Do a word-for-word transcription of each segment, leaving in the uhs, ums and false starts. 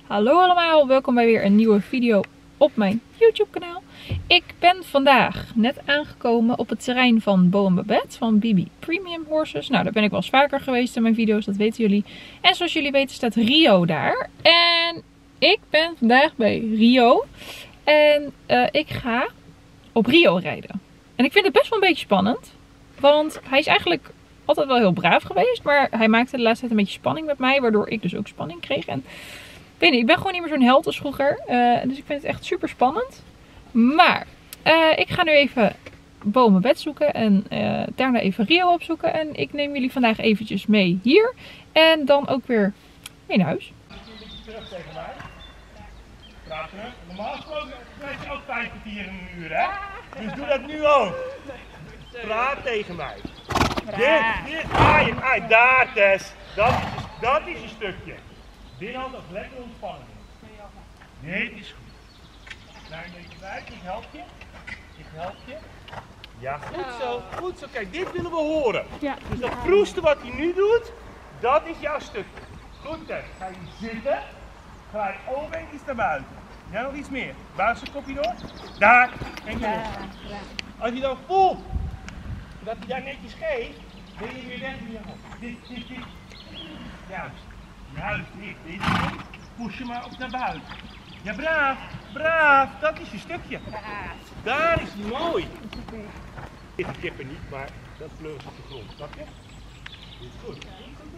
Hallo allemaal, welkom bij weer een nieuwe video op mijn YouTube kanaal. Ik ben vandaag net aangekomen op het terrein van Beau en Babette van B B Premium Horses. Nou, daar ben ik wel eens vaker geweest in mijn video's, dat weten jullie. En zoals jullie weten staat Rio daar. En ik ben vandaag bij Rio. En uh, ik ga op Rio rijden. En ik vind het best wel een beetje spannend. Want hij is eigenlijk altijd wel heel braaf geweest. Maar hij maakte de laatste tijd een beetje spanning met mij. Waardoor ik dus ook spanning kreeg. En ik weet niet, ik ben gewoon niet meer zo'n held als vroeger. Uh, dus ik vind het echt super spannend. Maar uh, ik ga nu even Beau en Babette zoeken. En uh, daarna even Rio opzoeken. En ik neem jullie vandaag eventjes mee hier. En dan ook weer mee naar huis. Een beetje terug tegen mij. Praat terug. Normaal gesproken blijf je ook vijf kwartier in een uur, hè? Dus doe dat nu ook. Praat tegen mij. Dit, dit, aai, aai, daar Tess. Dat is, dat is een stukje. Dit had ook lekker ontspannen. Dit is goed. Klein beetje bij, ik help je. Ik help je. Ja, goed zo, goed zo. Kijk, dit willen we horen. Dus dat proesten wat hij nu doet, dat is jouw stukje. Goed Tess, ga je zitten. Ga je over iets naar buiten. Ja, nog iets meer. Buig zijn kopje door. Daar. En je los. Als je dan voelt dat hij daar netjes geeft, ben je weer weg in je hand. Dit, dit, dit. Juist. Juist, dit, dit, dit. Push je maar op naar buiten. Ja, braaf. Braaf. Dat is je stukje. Daar is hij mooi. Dit kippen niet, maar dat vleugelt op de grond. Snap je? Dit is goed.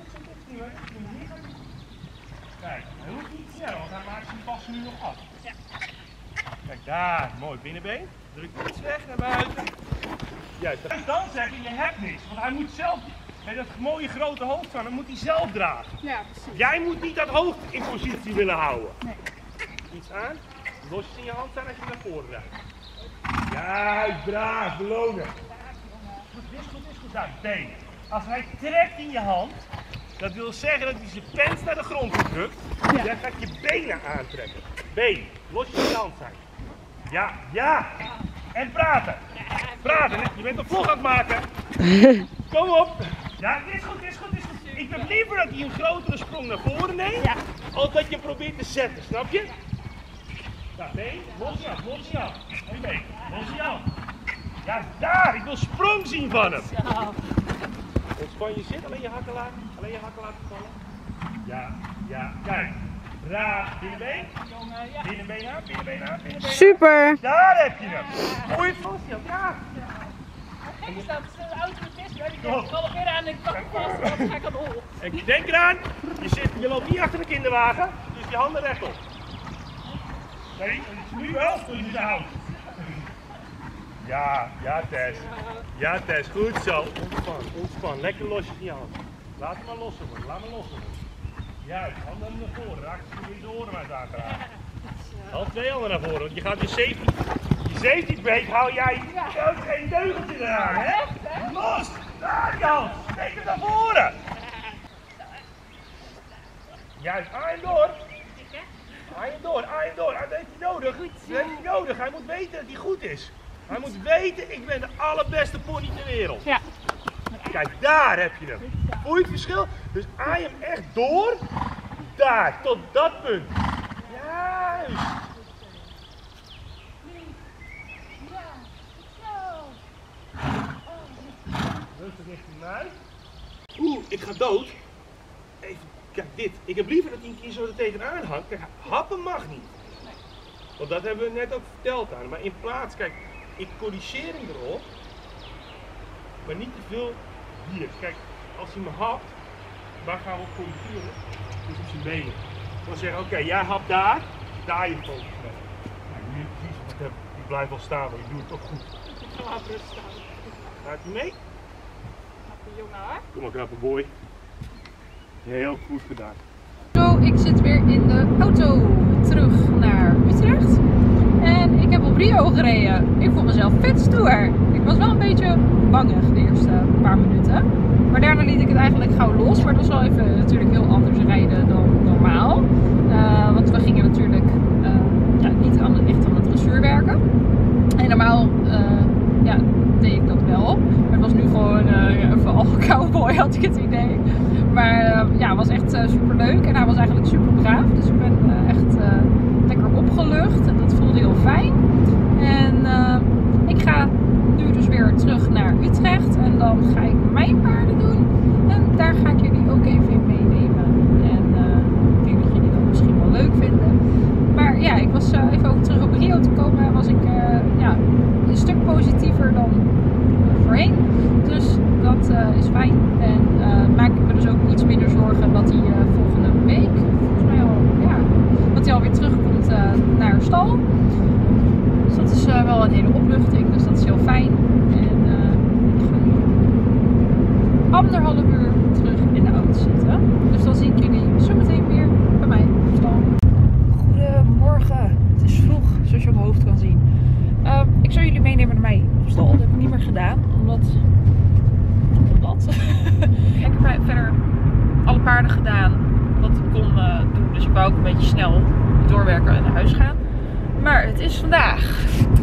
Kijk, hij hoeft niet snel, want hij maakt zijn passen nu nog af. Ja. Kijk daar, mooi binnenbeen. Druk iets weg naar buiten. Juist. En dan zeg je, je hebt niks, want hij moet zelf, met dat mooie grote hoofd van hem, moet hij zelf dragen. Ja, precies. Jij moet niet dat hoofd in positie willen houden. Nee. Iets aan, losjes in je hand staan als je naar voren draait. Juist, braaf, belonen. Goed, dit is goed, dit is goed. Daar, been. Als hij trekt in je hand, dat wil zeggen dat hij zijn pens naar de grond drukt. Ja. Dan gaat je benen aantrekken. Been, los je hand zijn. Ja, ja. En praten. Praten, je bent een vlog aan het maken. Kom op. Ja, dit is goed, dit is goed, dit is goed. Ik heb liever dat hij een grotere sprong naar voren neemt, ja, als dat je probeert te zetten, snap je? Ja, been, los je af, los je af. En been, los je af. Ja, daar, ik wil sprong zien van hem. Ontspan je zit, alleen je hakken laten, alleen je hakken laten vallen. Ja, ja, kijk. Raar, binnenbeen. Binnenbeen aan, binnenbeen aan, binnenbeen aan. Super! Daar heb je hem. Hoe je het vasthield, ja. Gek is dat, de auto is weg, ik val weer aan de kant vast, dan ga ik aan de hol. En denk eraan, je, zit, je loopt niet achter de kinderwagen, dus je handen rechtop. Nee, het is nu wel, toen je ze houdt. Ja, ja Tess. Ja Tess, goed zo. Ontspan, ontspan. Lekker losjes in je hand. Laat hem maar lossen worden, laat maar lossen worden. Juist, handen naar voren. Raak je in de oren maar aan te raken. Al twee handen naar voren, want je gaat je safety. Je safety break hou jij ook geen deugeltje eraan, hè? Los! Daar die hand! Steek hem naar voren! Juist, aai hem door! Aai hem door, aai hem door. Dat heeft hij nodig. Dat heeft hij nodig. Hij moet weten dat hij goed is. Hij moet weten, ik ben de allerbeste pony ter wereld. Ja. Kijk, daar heb je hem. Voel je het verschil? Dus aai hem echt door. Daar, tot dat punt. Juist. Rustig richting mij. Oeh, ik ga dood. Even, kijk dit. Ik heb liever dat hij een keer zo er tegenaan hangt. Kijk, happen mag niet. Want dat hebben we net ook verteld aan hem. Maar in plaats, kijk, ik corrigeer hem erop. Maar niet te veel hier. Kijk, als hij me hapt, waar gaan we op corrigeren? Dus op zijn benen. Dan zeggen, oké, okay, jij hapt daar, daar je focus mee. Nou, nu precies wat ik heb. Ik blijf wel staan, want ik doe het toch goed. Ik ga rustig staan. Gaat hij mee? Knappe jongen hoor. Kom maar, knappe boy. Heel goed gedaan. Zo, ik zit weer in de auto terug naar Utrecht. En ik heb op Rio gereden. Ik vond mezelf vet stoer. Ik was wel een beetje bangig de eerste paar minuten. Maar daarna liet ik het eigenlijk gauw los. Maar het was wel even natuurlijk heel anders rijden dan normaal. Uh, want we gingen natuurlijk uh, ja, niet aan het, echt aan het dressuur werken. En normaal uh, ja, deed ik dat wel. Maar het was nu gewoon uh, ja, vooral cowboy had ik het idee. Maar uh, ja, het was echt uh, super leuk. En hij was eigenlijk eigenlijk super braaf. Dus ik ben uh, echt uh, lekker opgelucht en dat voelde heel fijn. En uh, ik ga nu dus weer terug naar Utrecht en dan ga ik mijn paarden doen. En daar ga ik jullie ook even in meenemen. En uh, ik denk dat jullie dat misschien wel leuk vinden. Maar ja, ik was uh, even ook terug op Rio te komen. Was ik uh, ja, een stuk positiever dan uh, voorheen. Dus dat uh, is fijn. En uh, maak ik me dus ook iets minder zorgen dat hij uh, volgende week, volgens mij al, ja, dat hij alweer terugkomt uh, naar stal. Dus dat is uh, wel een hele opluchting. Dus dat is heel fijn. En uh, ik ga nu anderhalf uur terug in de auto zitten. Dus dan zie ik jullie zo meteen weer bij mij op stal. Goedemorgen. Het is vroeg, zoals je op mijn hoofd kan zien. Uh, ik zal jullie meenemen naar mij op stal. Dat heb ik niet meer gedaan, omdat... omdat. ik heb verder alle paarden gedaan wat ik kon uh, doen. Dus ik wou ook een beetje snel doorwerken en naar huis gaan. Maar het is vandaag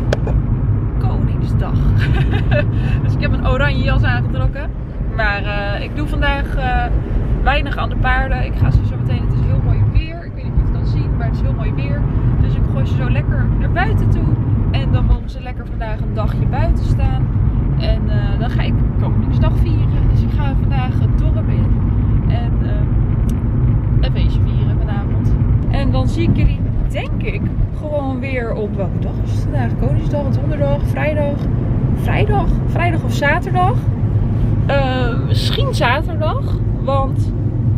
Koningsdag. Dus ik heb een oranje jas aangetrokken. Maar uh, ik doe vandaag uh, weinig aan de paarden. Ik ga ze zo meteen, het is heel mooi weer. Ik weet niet of je het kan zien, maar het is heel mooi weer. Dus ik gooi ze zo lekker naar buiten toe. En dan mogen ze lekker vandaag een dagje buiten staan. En uh, dan ga ik Koningsdag vieren. Dus ik ga vandaag het dorp in. En uh, een feestje vieren vanavond. En dan zie ik jullie, denk ik, gewoon weer op welke dag is het vandaag? Koningsdag, donderdag, vrijdag. Vrijdag? Vrijdag of zaterdag? Uh, misschien zaterdag. Want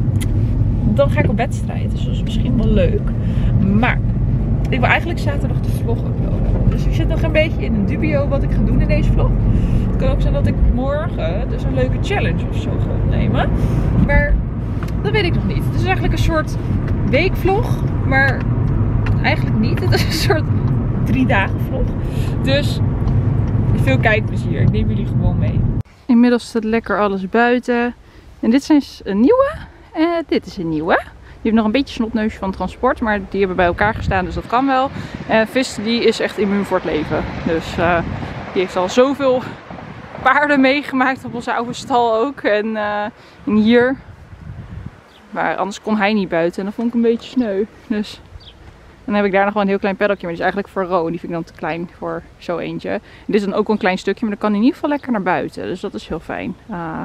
dan ga ik op wedstrijd. Dus dat is misschien wel leuk. Maar ik wil eigenlijk zaterdag de vlog uploaden. Dus ik zit nog een beetje in een dubio wat ik ga doen in deze vlog. Het kan ook zijn dat ik morgen dus een leuke challenge of zo ga opnemen. Maar dat weet ik nog niet. Het is eigenlijk een soort weekvlog. Maar eigenlijk niet. Het is een soort drie dagen vlog. Dus veel kijkplezier. Ik neem jullie gewoon mee. Inmiddels staat lekker alles buiten. En dit is een nieuwe. En dit is een nieuwe. Die heeft nog een beetje snotneusje van transport. Maar die hebben bij elkaar gestaan. Dus dat kan wel. En Vis die is echt immuun voor het leven. Dus uh, die heeft al zoveel paarden meegemaakt op onze oude stal ook. En, uh, en hier. Maar anders kon hij niet buiten. En dat vond ik een beetje sneu. Dus dan heb ik daar nog wel een heel klein peddeltje. Maar die is eigenlijk voor Ro. En die vind ik dan te klein voor zo eentje. En dit is dan ook wel een klein stukje. Maar dan kan hij in ieder geval lekker naar buiten. Dus dat is heel fijn. Ah.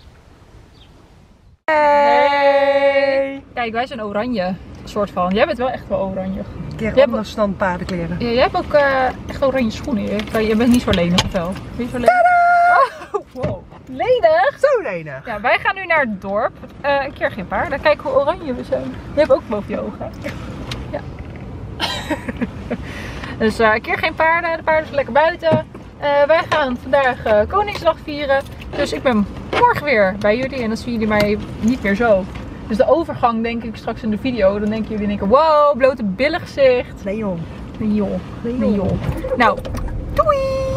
Hey! Kijk, wij zijn oranje. Soort van. Jij bent wel echt wel oranje. Een keer anders dan paardenkleren. Ja, jij hebt ook uh, echt oranje schoenen. Je, je bent niet zo lenig of wel? Ben je zo lenig? Oh, wow. Lenig? Zo lenig. Ja, wij gaan nu naar het dorp. Uh, een keer geen paarden. Kijk hoe oranje we zijn. Je hebt ook boven je ogen. Ja. Dus uh, een keer geen paarden. De paarden zijn lekker buiten. Uh, wij gaan vandaag uh, Koningsdag vieren. Dus ik ben morgen weer bij jullie. En dan zien jullie mij niet meer zo. Dus de overgang denk ik straks in de video. Dan denken jullie in één keer, wow, blote billen gezicht. Nee joh. Nee joh. Nee joh. Nou, doei!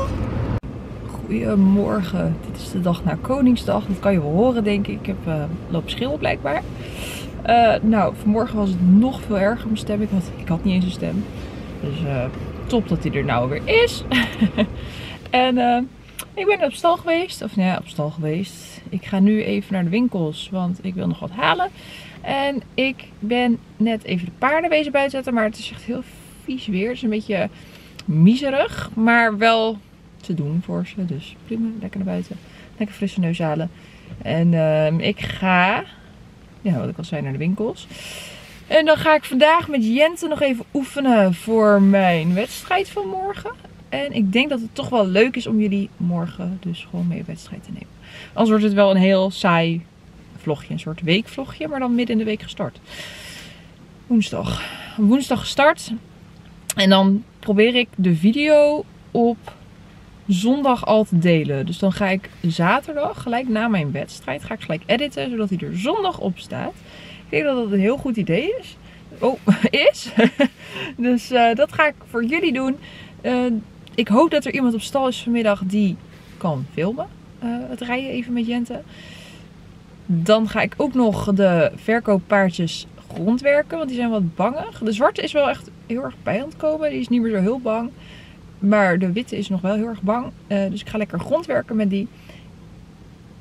Goedemorgen. Dit is de dag na Koningsdag. Dat kan je wel horen denk ik. Ik heb uh, lopen schreeuwen blijkbaar. Uh, nou, vanmorgen was het nog veel erger mijn stem. Ik had, ik had niet eens een stem. Dus uh, top dat hij er nou weer is. En uh, ik ben op stal geweest. Of nee, op stal geweest. Ik ga nu even naar de winkels. Want ik wil nog wat halen. En ik ben net even de paarden wezen buiten zetten. Maar het is echt heel vies weer. Het is een beetje miserig. Maar wel te doen voor ze. Dus prima. Lekker naar buiten. Lekker frisse neus halen. En uh, ik ga... Ja, wat ik al zei, naar de winkels. En dan ga ik vandaag met Jente nog even oefenen voor mijn wedstrijd van morgen. En ik denk dat het toch wel leuk is om jullie morgen dus gewoon mee op wedstrijd te nemen. Anders wordt het wel een heel saai vlogje. Een soort weekvlogje, maar dan midden in de week gestart. Woensdag. Woensdag gestart. En dan probeer ik de video op zondag al te delen. Dus dan ga ik zaterdag, gelijk na mijn wedstrijd, ga ik gelijk editen. Zodat hij er zondag op staat. Ik denk dat dat een heel goed idee is. Oh, is. Dus uh, dat ga ik voor jullie doen. Uh, ik hoop dat er iemand op stal is vanmiddag die kan filmen. Uh, het rijden even met Jente. Dan ga ik ook nog de verkooppaardjes grondwerken. Want die zijn wat bangig. De zwarte is wel echt heel erg bij aan het komen. Die is niet meer zo heel bang. Maar de witte is nog wel heel erg bang. Uh, dus ik ga lekker grondwerken met die.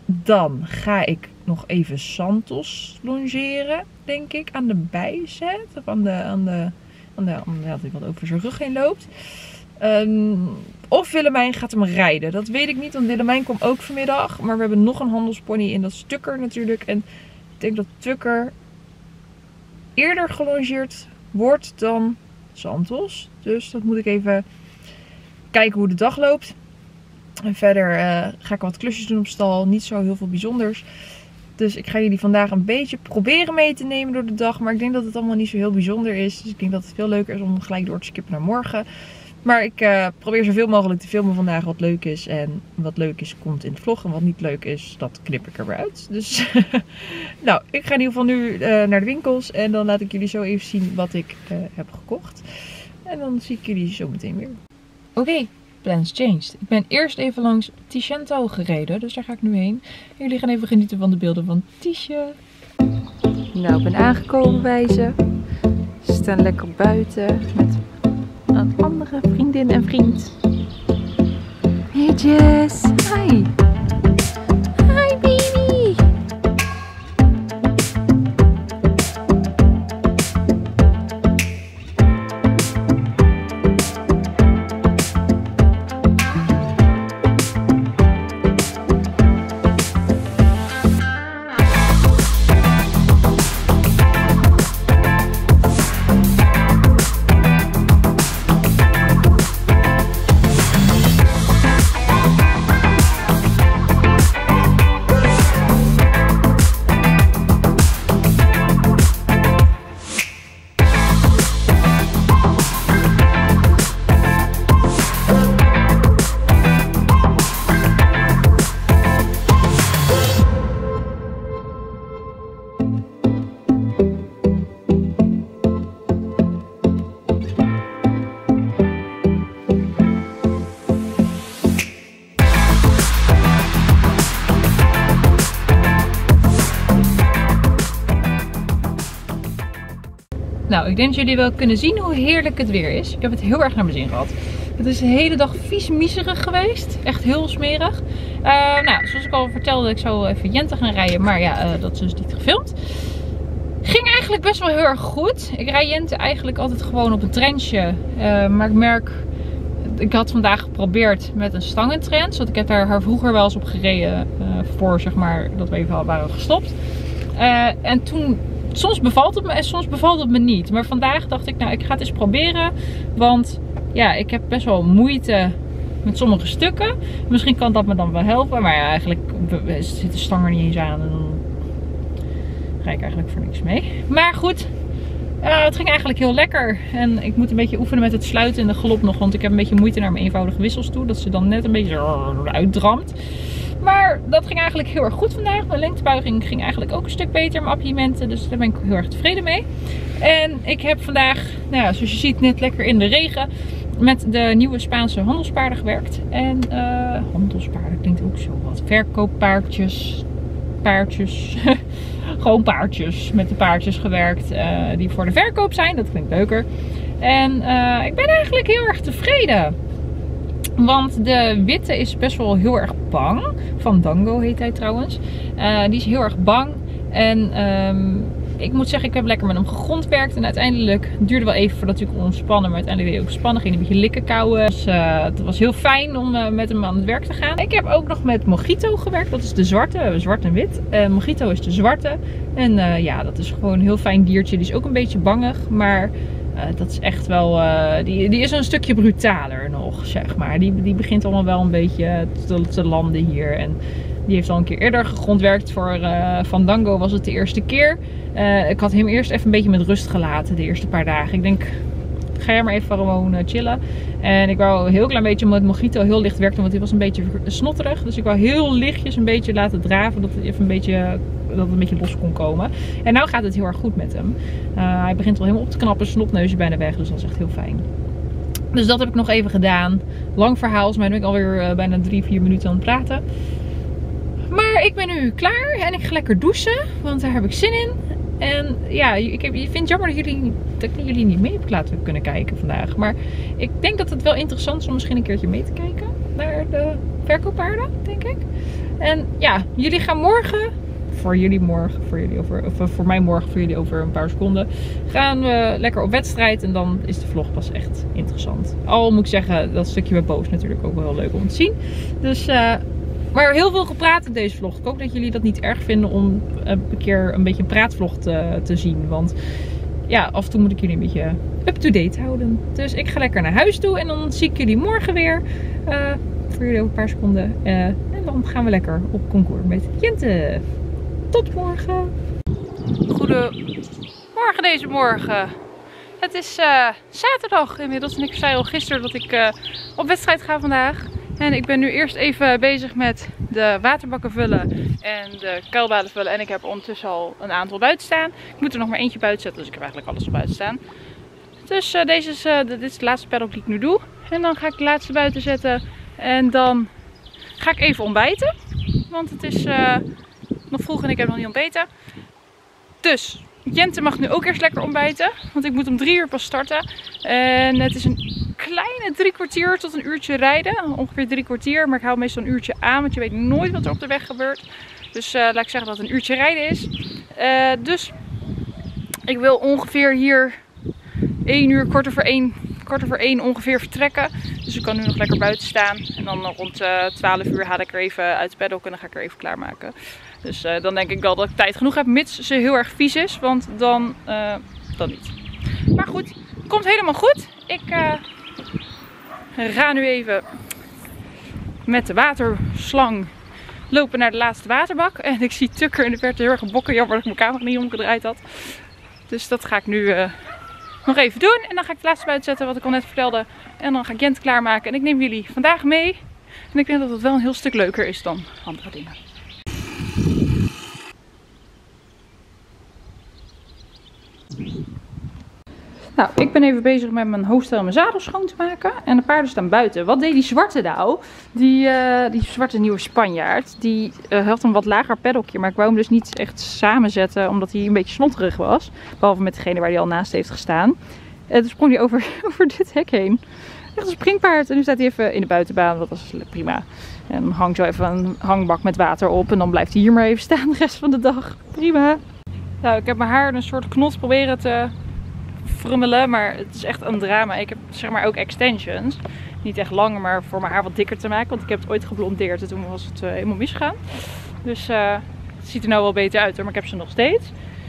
Dan ga ik nog even Santos longeren, denk ik, aan de bijzet. Of aan de, aan de, aan de, aan de dat hij wat over zijn rug heen loopt. Um, of Willemijn gaat hem rijden. Dat weet ik niet, want Willemijn kwam ook vanmiddag. Maar we hebben nog een handelspony in, dat is Tukker natuurlijk. En ik denk dat Tukker eerder gelongeerd wordt dan Santos. Dus dat moet ik even kijken hoe de dag loopt. En verder uh, ga ik wat klusjes doen op stal. Niet zo heel veel bijzonders. Dus ik ga jullie vandaag een beetje proberen mee te nemen door de dag. Maar ik denk dat het allemaal niet zo heel bijzonder is. Dus ik denk dat het veel leuker is om gelijk door te skippen naar morgen. Maar ik uh, probeer zoveel mogelijk te filmen vandaag wat leuk is. En wat leuk is komt in het vlog. En wat niet leuk is, dat knip ik er weer uit. Dus nou, ik ga in ieder geval nu uh, naar de winkels. En dan laat ik jullie zo even zien wat ik uh, heb gekocht. En dan zie ik jullie zo meteen weer. Oké. Okay. Plans changed. Ik ben eerst even langs Ticento gereden, dus daar ga ik nu heen. En jullie gaan even genieten van de beelden van Tisje. Nou, ik ben aangekomen bij ze. Ze staan lekker buiten met een andere vriendin en vriend. Hey Jess, hi. Hi baby. Nou, ik denk dat jullie wel kunnen zien hoe heerlijk het weer is. Ik heb het heel erg naar mijn zin gehad. Het is de hele dag vies miserig geweest. Echt heel smerig. Uh, nou, zoals ik al vertelde, ik zou even Jente gaan rijden. Maar ja, uh, dat is dus niet gefilmd. Ging eigenlijk best wel heel erg goed. Ik rijd Jente eigenlijk altijd gewoon op een treintje. Uh, maar ik merk... Ik had vandaag geprobeerd met een stangentrend. Want ik heb daar haar vroeger wel eens op gereden. Uh, voor zeg maar dat we even waren gestopt. Uh, en toen... Soms bevalt het me en soms bevalt het me niet. Maar vandaag dacht ik, nou, ik ga het eens proberen. Want ja, ik heb best wel moeite met sommige stukken. Misschien kan dat me dan wel helpen. Maar ja, eigenlijk zit de stang er niet eens aan. En dan ga ik eigenlijk voor niks mee. Maar goed, uh, het ging eigenlijk heel lekker. En ik moet een beetje oefenen met het sluiten en de galop nog. Want ik heb een beetje moeite naar mijn eenvoudige wissels toe. Dat ze dan net een beetje uitdramt. Maar dat ging eigenlijk heel erg goed vandaag. Mijn lengtebuiging ging eigenlijk ook een stuk beter. Mijn appiëmenten, dus daar ben ik heel erg tevreden mee. En ik heb vandaag, nou ja, zoals je ziet, net lekker in de regen met de nieuwe Spaanse handelspaarden gewerkt. En uh, handelspaarden klinkt ook zo wat. Verkooppaardjes, paardjes, gewoon paardjes. Met de paardjes gewerkt uh, die voor de verkoop zijn. Dat klinkt leuker. En uh, ik ben eigenlijk heel erg tevreden. Want de witte is best wel heel erg bang. Van Dango heet hij trouwens. Uh, die is heel erg bang. En um, ik moet zeggen, ik heb lekker met hem gegrondwerkt. En uiteindelijk het duurde wel even voordat hij kon ontspannen. Maar uiteindelijk deed hij ook spannen. Ging een beetje likken kauwen. Dus uh, het was heel fijn om uh, met hem aan het werk te gaan. Ik heb ook nog met Mojito gewerkt. Dat is de zwarte. Zwart en wit. Uh, Mojito is de zwarte. En uh, ja, dat is gewoon een heel fijn diertje. Die is ook een beetje bangig. Maar... Uh, dat is echt wel, uh, die, die is een stukje brutaler nog, zeg maar. Die, die begint allemaal wel een beetje te, te landen hier. En die heeft al een keer eerder gegrondwerkt. Voor uh, Van Dango was het de eerste keer. Uh, ik had hem eerst even een beetje met rust gelaten de eerste paar dagen. Ik denk, ga jij maar even gewoon uh, chillen. En ik wou een heel klein beetje met Mojito heel licht werken, want hij was een beetje snotterig. Dus ik wou heel lichtjes een beetje laten draven, dat het even een beetje... dat het een beetje los kon komen. En nu gaat het heel erg goed met hem. Uh, hij begint al helemaal op te knappen. Snotneus is bijna weg. Dus dat is echt heel fijn. Dus dat heb ik nog even gedaan. Lang verhaal. Maar nu ben ik alweer uh, bijna drie, vier minuten aan het praten. Maar ik ben nu klaar. En ik ga lekker douchen. Want daar heb ik zin in. En ja, ik, heb, ik vind het jammer dat, jullie, dat ik jullie niet mee heb laten kunnen kijken vandaag. Maar ik denk dat het wel interessant is om misschien een keertje mee te kijken naar de verkooppaarden, denk ik. En ja, jullie gaan morgen, voor jullie morgen, voor, jullie over, of voor mij morgen, voor jullie over een paar seconden, gaan we lekker op wedstrijd. En dan is de vlog pas echt interessant. Al moet ik zeggen, dat stukje met Boos natuurlijk ook wel heel leuk om te zien. Dus... Uh, Maar heel veel gepraat in deze vlog. Ik hoop dat jullie dat niet erg vinden om een keer een beetje een praatvlog te, te zien. Want ja, af en toe moet ik jullie een beetje up-to-date houden. Dus ik ga lekker naar huis toe en dan zie ik jullie morgen weer. Uh, voor jullie over een paar seconden. Uh, en dan gaan we lekker op concours met Jente. Tot morgen. Goedemorgen deze morgen. Het is uh, zaterdag inmiddels en ik zei al gisteren dat ik uh, op wedstrijd ga vandaag. En ik ben nu eerst even bezig met de waterbakken vullen en de kuilbaden vullen. En ik heb ondertussen al een aantal buiten staan. Ik moet er nog maar eentje buiten zetten, dus ik heb eigenlijk alles al buiten staan. Dus uh, deze is, uh, dit is de laatste paddock die ik nu doe. En dan ga ik de laatste buiten zetten. En dan ga ik even ontbijten. Want het is uh, nog vroeg en ik heb nog niet ontbeten. Dus Jente mag nu ook eerst lekker ontbijten. Want ik moet om drie uur pas starten. En het is een kleine drie kwartier tot een uurtje rijden. Ongeveer drie kwartier. Maar ik hou meestal een uurtje aan. Want je weet nooit wat er op de weg gebeurt. Dus uh, laat ik zeggen dat het een uurtje rijden is. Uh, dus ik wil ongeveer hier één uur, kwart over één, kwart over één ongeveer vertrekken. Dus ik kan nu nog lekker buiten staan. En dan rond uh, twaalf uur haal ik er even uit de paddock en dan ga ik er even klaarmaken. Dus uh, dan denk ik wel dat ik tijd genoeg heb, mits ze heel erg vies is. Want dan, uh, dan niet. Maar goed, komt helemaal goed. Ik uh, ga nu even met de waterslang lopen naar de laatste waterbak. En ik zie Tukker in de verte heel erg bokken. Jammer dat ik mijn camera niet omgedraaid had. Dus dat ga ik nu uh, nog even doen. En dan ga ik het laatste buiten zetten wat ik al net vertelde. En dan ga ik Jente klaarmaken. En ik neem jullie vandaag mee. En ik denk dat het wel een heel stuk leuker is dan andere dingen. Nou, ik ben even bezig met mijn hoofdstel en mijn zadel schoon te maken. En de paarden staan buiten. Wat deed die zwarte nou? Die, uh, die zwarte nieuwe Spanjaard. Die uh, had een wat lager paddockje. Maar ik wou hem dus niet echt samenzetten. Omdat hij een beetje snotterig was. Behalve met degene waar hij al naast heeft gestaan. En toen sprong hij over, over dit hek heen. Echt een springpaard. En nu staat hij even in de buitenbaan. Dat is prima. En dan hangt zo even een hangbak met water op. En dan blijft hij hier maar even staan de rest van de dag. Prima. Nou, ik heb mijn haar een soort knot proberen te frummelen, maar het is echt een drama. Ik heb zeg maar ook extensions. Niet echt lang, maar voor mijn haar wat dikker te maken. Want ik heb het ooit geblondeerd en toen was het uh, helemaal misgegaan. Dus uh, het ziet er nou wel beter uit hoor, maar ik heb ze nog steeds.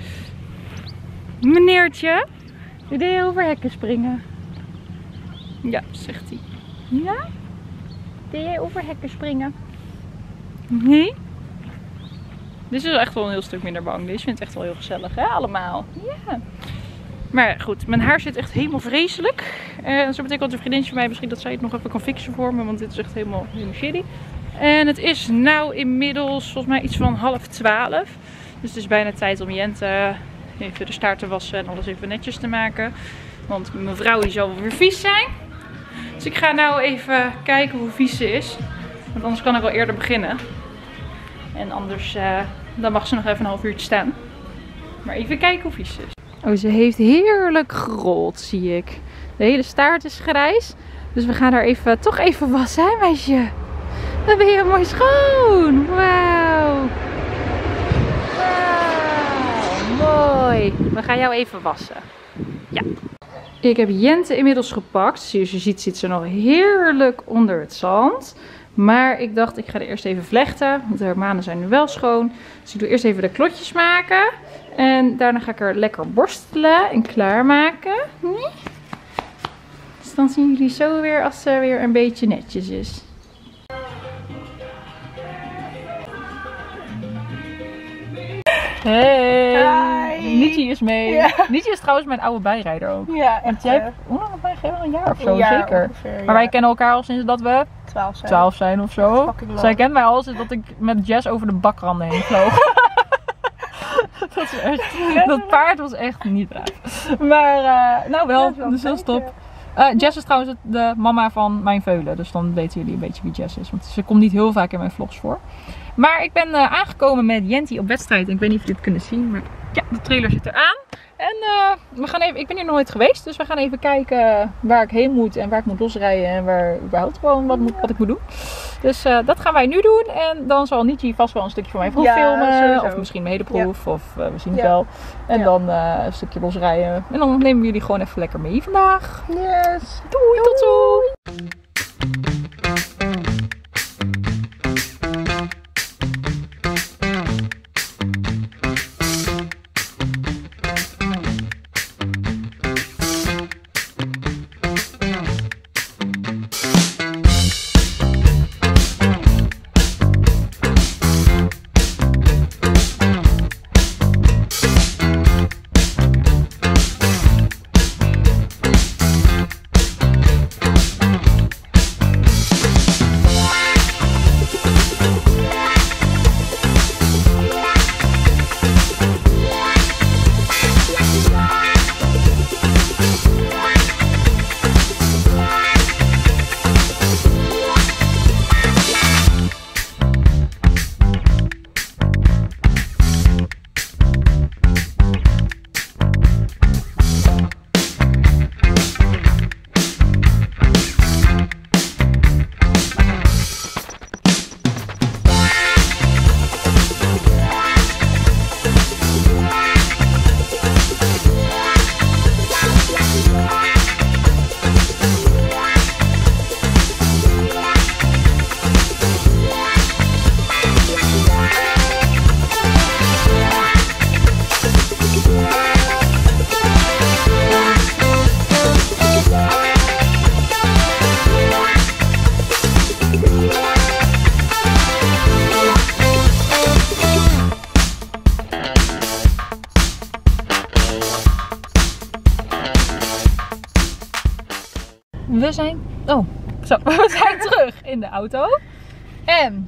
Meneertje, wil je over hekken springen? Ja, zegt hij. Ja? Wil jij over hekken springen? Nee? Dit is echt wel een heel stuk minder bang. Deze vindt het echt wel heel gezellig, hè, allemaal. Ja. Maar goed, mijn haar zit echt helemaal vreselijk. Uh, zo betekent dat een vriendinnetje van mij misschien dat zij het nog even kan fixen voor me. Want dit is echt helemaal, helemaal shitty. En het is nou inmiddels volgens mij iets van half twaalf. Dus het is bijna tijd om Jente even de staart te wassen en alles even netjes te maken. Want mijn vrouw die zal wel weer vies zijn. Dus ik ga nou even kijken hoe vies ze is. Want anders kan ik wel eerder beginnen. En anders uh, dan mag ze nog even een half uurtje staan. Maar even kijken hoe vies ze is. Oh, ze heeft heerlijk gerold, zie ik. De hele staart is grijs. Dus we gaan haar even, toch even wassen, hè meisje? Dan ben je mooi schoon. Wauw. Wauw, mooi. We gaan jou even wassen. Ja. Ik heb Jente inmiddels gepakt. Zoals je ziet zit ze nog heerlijk onder het zand. Maar ik dacht, ik ga er eerst even vlechten. Want de manen zijn nu wel schoon. Dus ik doe eerst even de klotjes maken. En daarna ga ik er lekker borstelen en klaarmaken. Nee? Dus dan zien jullie zo weer als ze weer een beetje netjes is. Hey! Hi. Nietje is mee. Ja. Nietje is trouwens mijn oude bijrijder ook. Ja, Want jij hebt, hoe lang heb jij gegeven? Een jaar of zo, een jaar zeker. Ongeveer, maar ja. wij kennen elkaar al sinds dat we twaalf zijn. twaalf zijn of zo. Zij kent mij al sinds dat ik met Jess over de bakranden heen vloog. dat, is echt, dat paard was echt niet braaf. Maar uh, nou wel, Ja, dus dat is top. Uh, Jess is trouwens de mama van mijn veulen. Dus dan weten jullie een beetje wie Jess is. Want ze komt niet heel vaak in mijn vlogs voor. Maar ik ben uh, aangekomen met Jente op wedstrijd. En ik weet niet of jullie het kunnen zien. Maar Ja, de trailer zit eraan. En uh, we gaan even, ik ben hier nog nooit geweest, dus we gaan even kijken waar ik heen moet en waar ik moet losrijden en waar überhaupt gewoon wat, moet, wat ik moet doen. Dus uh, dat gaan wij nu doen en dan zal Niki vast wel een stukje van mij proef Ja, filmen, sowieso. of misschien mijn hele proef, ja. of uh, we zien het Ja. wel. En Ja. dan uh, een stukje losrijden en dan nemen we jullie gewoon even lekker mee vandaag. Yes. Doei, tot zo! We zijn, oh, zo, we zijn terug in de auto. En,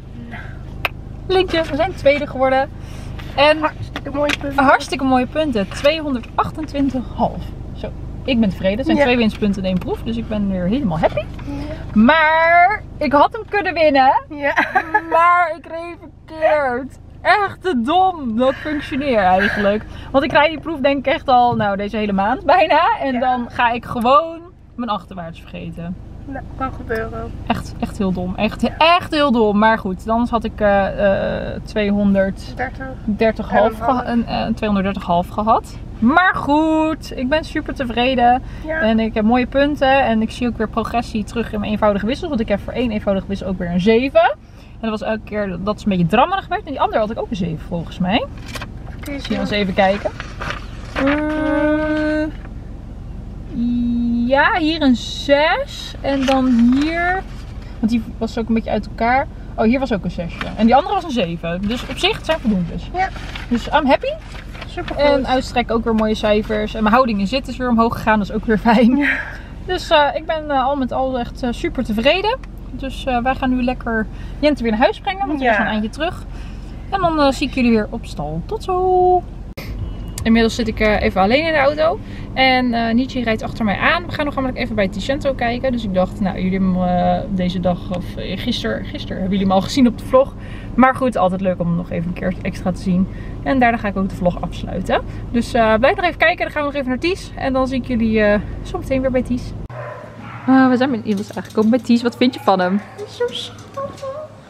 Linkje, we zijn tweede geworden. En Hartstikke mooie punten. hartstikke mooie punten, tweehonderdachtentwintig komma vijf. Zo, ik ben tevreden. Het zijn Ja. twee winstpunten in één proef, dus ik ben weer helemaal happy. Ja. Maar, ik had hem kunnen winnen. Ja. Maar ik reed verkeerd. Echt te dom dat functioneert eigenlijk. Want ik rijd die proef denk ik echt al, nou deze hele maand bijna. En Ja. dan ga ik gewoon mijn achterwaarts vergeten. Nou, kan gebeuren. Echt, echt heel dom. Echt, echt heel dom. Maar goed, dan had ik uh, uh, tweehonderddertig komma vijf dertig. geha uh, tweehonderddertig komma vijf gehad. Maar goed, ik ben super tevreden. Ja. En ik heb mooie punten. En ik zie ook weer progressie terug in mijn eenvoudige wissels. Want ik heb voor één eenvoudige wissel ook weer een zeven. En dat was elke keer, dat is een beetje drammerig geweest. En die andere had ik ook een zeven volgens mij. Kun je Zie je zien? eens even kijken. Uh, ja, hier een zes. En dan hier. Want die was ook een beetje uit elkaar. Oh, hier was ook een zesje. En die andere was een zeven. Dus op zich het zijn voldoendes. Ja. Dus I'm happy. Super En goed. uitstrek ook weer mooie cijfers. En mijn houding in zit is weer omhoog gegaan. Dat is ook weer fijn. Ja. Dus uh, ik ben uh, al met al echt uh, super tevreden. Dus uh, wij gaan nu lekker Jente weer naar huis brengen. Want we Ja. gaan een eindje terug. En dan uh, zie ik jullie weer op stal. Tot zo! Inmiddels zit ik uh, even alleen in de auto. En uh, Niki rijdt achter mij aan. We gaan nog namelijk even bij Ticento kijken. Dus ik dacht, nou jullie hebben uh, deze dag, of uh, gisteren, gisteren hebben jullie hem al gezien op de vlog. Maar goed, altijd leuk om hem nog even een keer extra te zien. En daarna ga ik ook de vlog afsluiten. Dus uh, blijf nog even kijken. Dan gaan we nog even naar Ties. En dan zie ik jullie uh, zo meteen weer bij Ties. Uh, we zijn inmiddels aangekomen bij Ties. Wat vind je van hem? Zo schattig.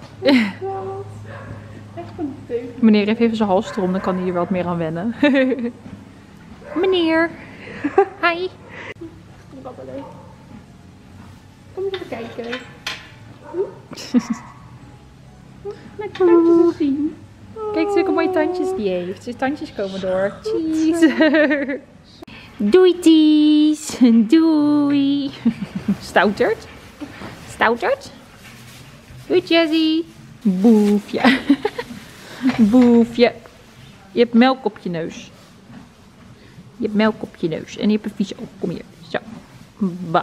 Echt een deugd. Meneer heeft even zijn hals erom, dan kan hij hier wat meer aan wennen. Meneer. Hi. Wat leuk. Kom eens even kijken. Met tandjes zien. Kijk zulke mooie tandjes die heeft. Zijn tandjes komen door. Cheese. Doei Ties. Doei. Stoutert. Stoutert. Doei Jessie. Boefje. Boefje. Je hebt melk op je neus. Je hebt melk op je neus. En je hebt een vieze oog. Kom hier. Zo. Ba.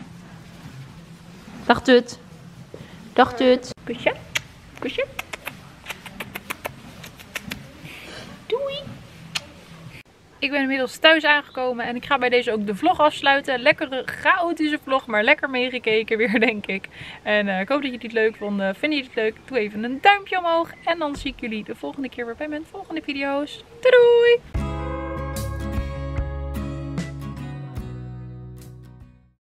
Dag Tut. Dag Tut. Kusje. Kusje. Doei. ik ben inmiddels thuis aangekomen en ik ga bij deze ook de vlog afsluiten. Lekkere chaotische vlog, maar lekker meegekeken weer denk ik. En uh, ik hoop dat jullie het leuk vonden. Vinden jullie het leuk? Doe even een duimpje omhoog en dan zie ik jullie de volgende keer weer bij mijn volgende video's. Doei doei!